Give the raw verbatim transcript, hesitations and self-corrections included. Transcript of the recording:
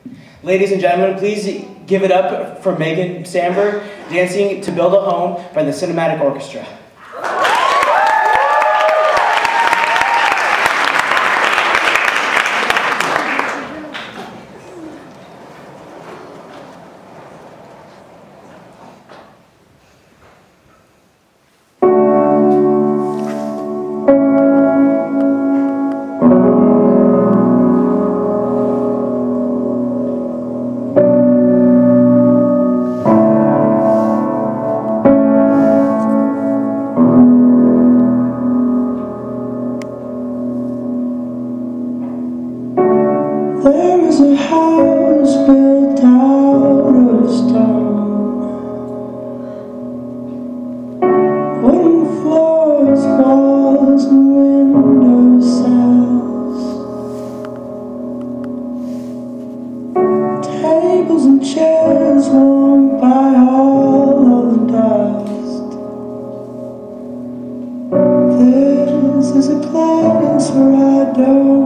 Ladies and gentlemen, please give it up for Megan Sandberg dancing To Build a Home by the Cinematic Orchestra. There is a house built out of stone, wooden floors, walls, and window sills, tables and chairs warmed by all of the dust. This is a place where I don't